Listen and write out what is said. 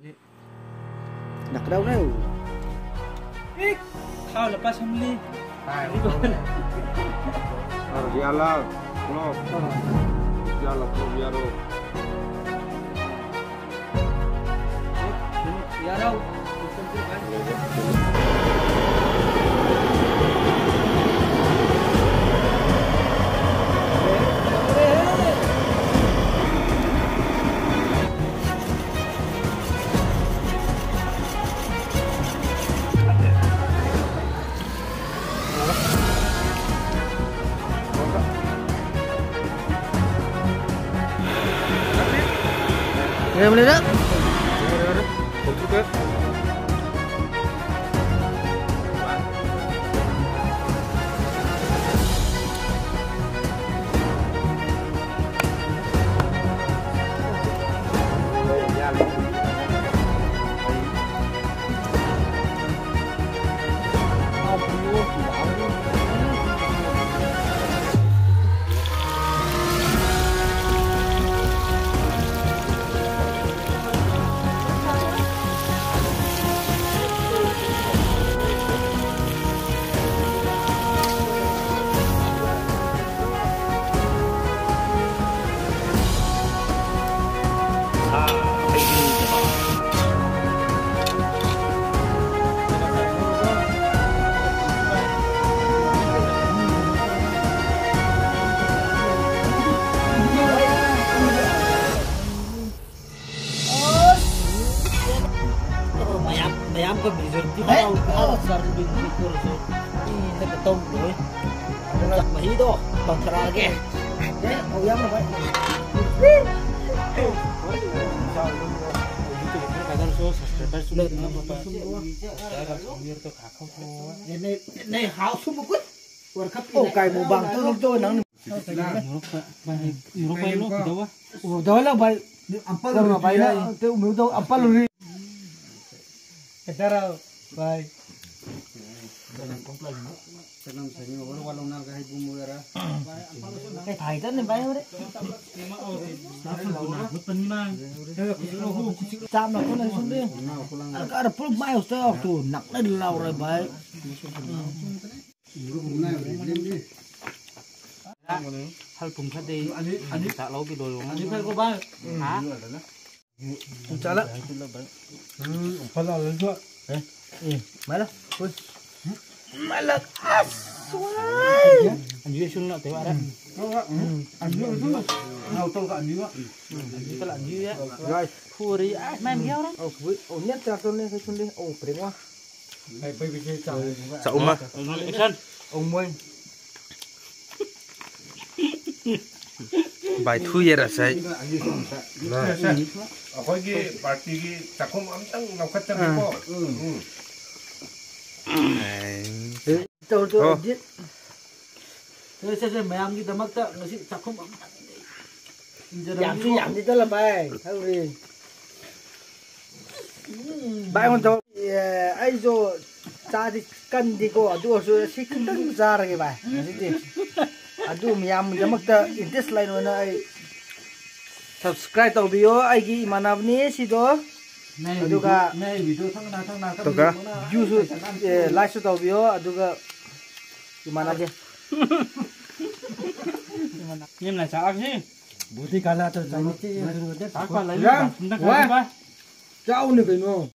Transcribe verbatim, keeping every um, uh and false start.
Nặc đâu đấy. Ih, kau lepas sembeli. Biarlah, kalau biarlah, biarlah. Biar đâu. Boleh boleh tak? Boleh juga. Ayam ke bizur di bawah, kalau sekarang di bikur tu, ini nak ketom dulu. Nak mahi tu, bangsa lagi. Ya, ayam apa? Kadang so subscriber sudah berapa? Saya kalau biar tu kakak tu. Ini ini house semua pun. Workup. Oh, kai mu bang tu tu nang. Eropa lo kita Oh, dah lah baik. Ampal lu baik lah. Tu mu tu ampal lu. Kita baik. Senang saya walau walau nak kahit bumuyara. Cái thầy tên này bay đấy. Chạm nó con này xuống đi. Cả là full mile sao tu nặng lên lâu rồi bay. hal pun kade ani tak lau ki dolo ani phai ko ba ha Chả lắm. Phải là lên chưa? Mấy lắm. Ui. Phải là anh duy xuân là thế bạn đấy anh duy chứ. Nào tôi cả anh duy á. anh duy là anh duy á Rồi. thua đi ai mà em theo đó Ồ, vui. Ồ, nhất cho tôi lên cái xuân đi. Ồ, phải quá. Phải phải cái chào. sao mà action Ông Minh. Bài thui ra sai. Ở coi cái party cái chắc không ấm tăng nào khách tăng có. Ừ. Tôi tôi Ồ. biết. thế thế mày em như tao mắc tao nó sẽ chắc không ấm Giảm suy giảm đi tới là bài. Thôi đi. Bài con cháu ai rồi cha thì cần thì có đua rồi sẽ cứ đứng ra rồi cái bài. Cái gì? Adu miyam jamakta interest line wana ai subscribe tau bio ai gi manavni sido aduga này video thằng nào thằng nào Toka. juice like su tau bio aduga gimana je nhưng là sao chứ buti kala to jani che sao qua lấy Yang, chúng ta wah. ba jauh nih beno